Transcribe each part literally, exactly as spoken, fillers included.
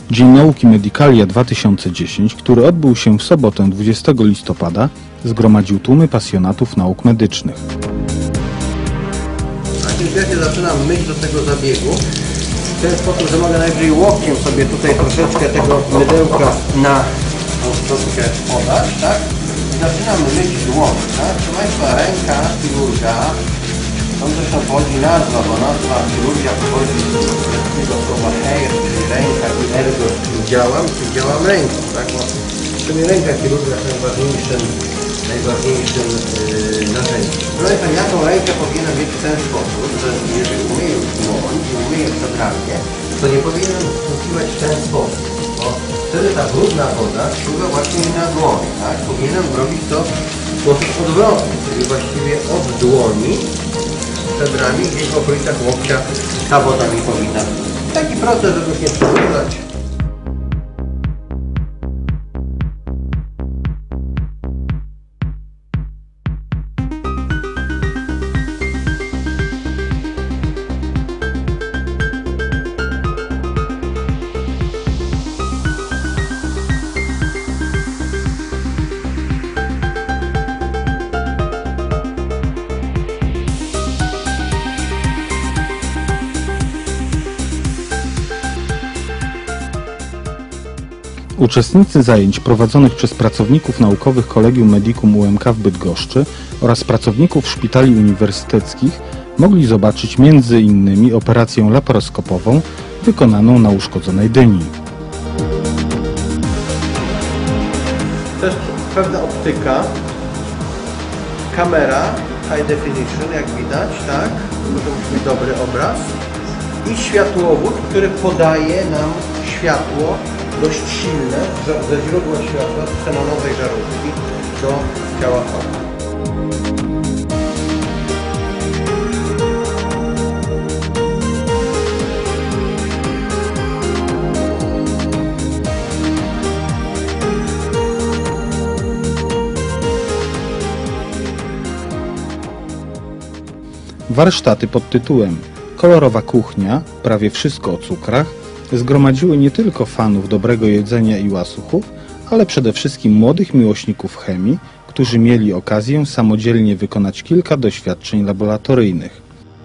Dzień Nauki Medicalia dwa tysiące dziesięć, który odbył się w sobotę dwudziestego listopada, zgromadził tłumy pasjonatów nauk medycznych. Najpierw ja się zaczynam myć do tego zabiegu w ten sposób, że mogę najwyżej łokciem sobie tutaj troszeczkę tego mydełka na tą szczotkę podać, tak? I zaczynam myć dłoń, tak? Proszę Państwa, ręka chirurga, to zresztą pochodzi nazwa, bo nazwa chirurgia pochodzi z tego słowa hair, czyli ręka, i ergo, czyli działam, czyli działam ręką, tak? Bo w sumie ręka chirurga jest najważniejszym, najważniejszym yy, narzędziem. Proszę Państwa, ja tą rękę powinienem mieć w ten sposób, że jeżeli umyję dłoń i umyję przedramię, to nie powinienem wsłuchiwać w ten sposób, bo wtedy ta brudna woda wpływa właśnie na dłoń, tak? Powinienem robić to w sposób odwrotny, czyli właściwie od dłoni przed ramię, gdzieś w okolicach łokcia ta woda mi powinna być. Taki proces, żeby nie przedłużać. Uczestnicy zajęć prowadzonych przez pracowników naukowych Collegium Medicum U M K w Bydgoszczy oraz pracowników szpitali uniwersyteckich mogli zobaczyć między innymi operację laparoskopową wykonaną na uszkodzonej dyni. Też pewna optyka, kamera high definition, jak widać, tak? To musi być dobry obraz i światłowód, który podaje nam światło dość silne ze źródła światła z xenonowej żarówki do ciała chorych. Warsztaty pod tytułem Kolorowa kuchnia, prawie wszystko o cukrach zgromadziły nie tylko fanów dobrego jedzenia i łasuchów, ale przede wszystkim młodych miłośników chemii, którzy mieli okazję samodzielnie wykonać kilka doświadczeń laboratoryjnych.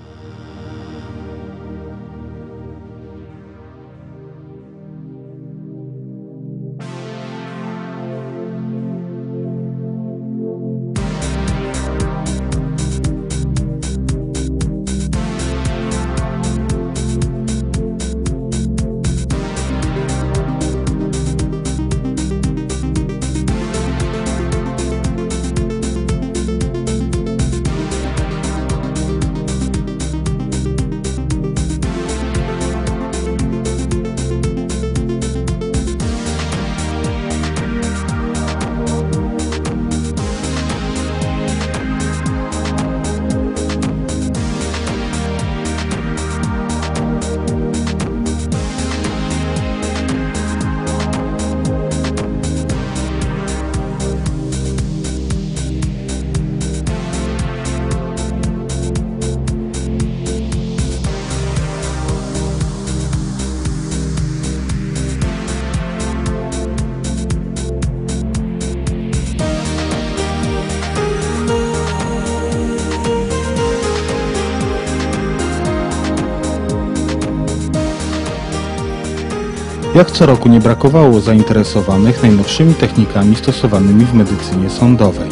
Jak co roku nie brakowało zainteresowanych najnowszymi technikami stosowanymi w medycynie sądowej.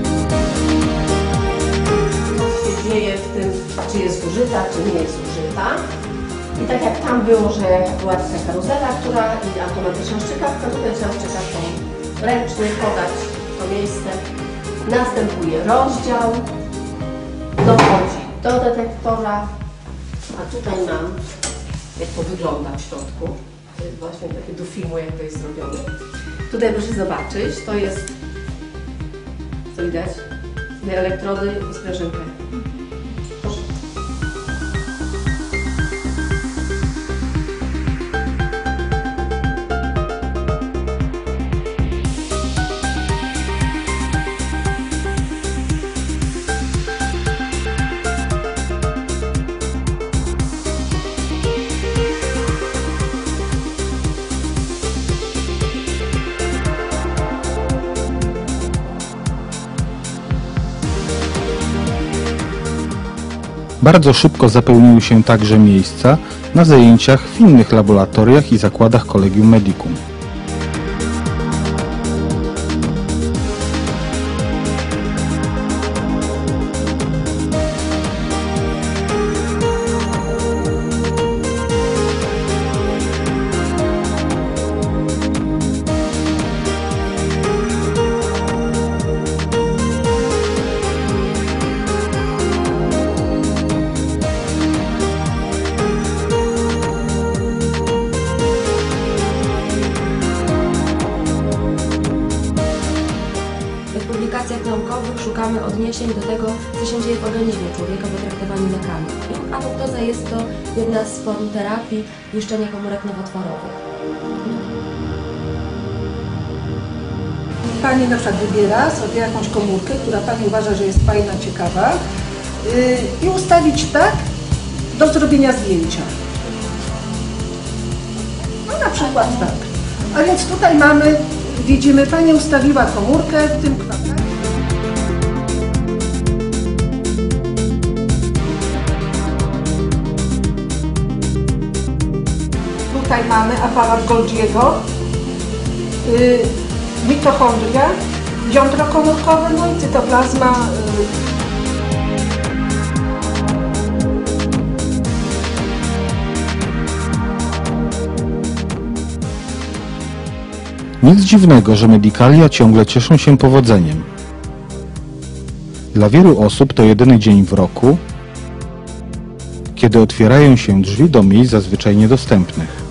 Co się dzieje w tym, czy jest zużyta, czy nie jest zużyta. I tak jak tam było, że była taka karuzela, która i automatyczna strzykawka, tutaj trzeba strzykawką ręcznie podać w to miejsce. Następuje rozdział, dochodzi do detektora, a tutaj mam, jak to wygląda w środku. To jest właśnie takie do filmu, jak to jest zrobione. Tutaj proszę zobaczyć, to jest, co widać, dwie elektrody i sprężynkę. Proszę. Bardzo szybko zapełniły się także miejsca na zajęciach w innych laboratoriach i zakładach Collegium Medicum. W publikacjach naukowych szukamy odniesień do tego, co się dzieje w organizmie człowieka po traktowaniu lekami. I apoptoza jest to jedna z form terapii niszczenia komórek nowotworowych. Pani na przykład wybiera sobie jakąś komórkę, która Pani uważa, że jest fajna, ciekawa yy, i ustawić tak do zrobienia zdjęcia. No na przykład tak. A więc tutaj mamy, widzimy, Pani ustawiła komórkę w tym kwadracie. Tutaj mamy aparat Golgiego, yy, mitochondria, jądro komórkowe, no i cytoplazma. Nic dziwnego, że Medicalia ciągle cieszą się powodzeniem. Dla wielu osób to jedyny dzień w roku, kiedy otwierają się drzwi do miejsc zazwyczaj niedostępnych.